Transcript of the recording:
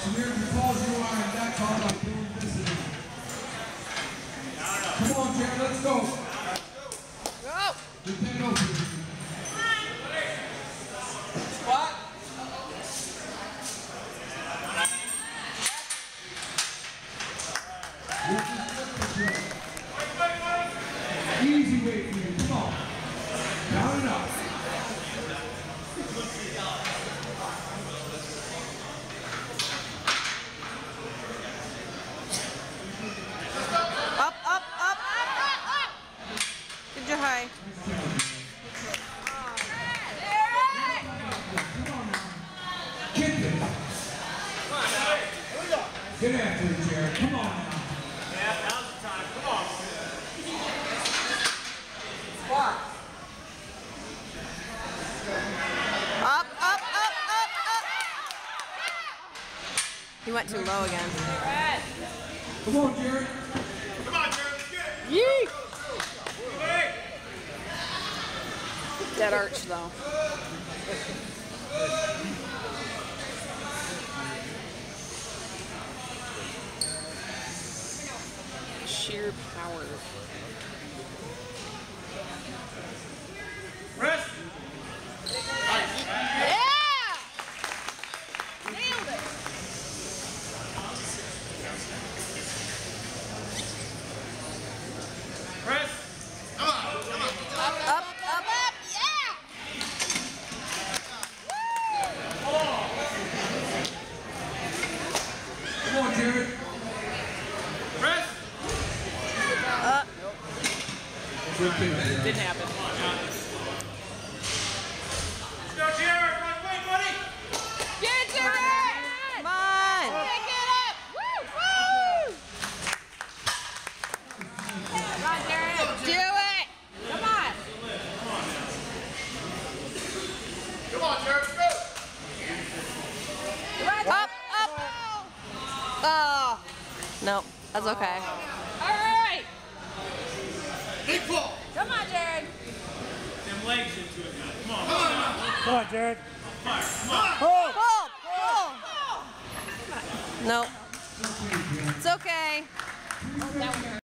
Samir, because you are in that call, I'm doing this again. Come on, Jared, let's go. Go. Depend over. Squat. Easy way for you. Come on. Down and up. Up, up, up, up. Good job, high. Kick it. Get after it, Jared. Come on now. Yeah, now's the time. Come on. Squat. Up, up, up, up, up. He went too low again. Come on, Jared. Come on, Jared. Let's get it. Yee! Hey. Dead arch though. Sheer power. Rest. Yeah! Nailed it! Press. Come on. Come on. Up, up, up, up, yeah! Come on, Jared. Press. Up. Didn't Didn't happen. Let's go, Jared. Run away, buddy. Get it, Jared! Come on! Pick it up! Woo! Woo! Come on, Jared! Do it! Come on! Come on, Jared. Let's go. Up, up! Oh! Nope, that's okay. All right! Big pull. Come on, Jared! Them legs into it now. Come on. Come on, Jared. Fire. Come on. Pull! Pull! Nope. It's okay.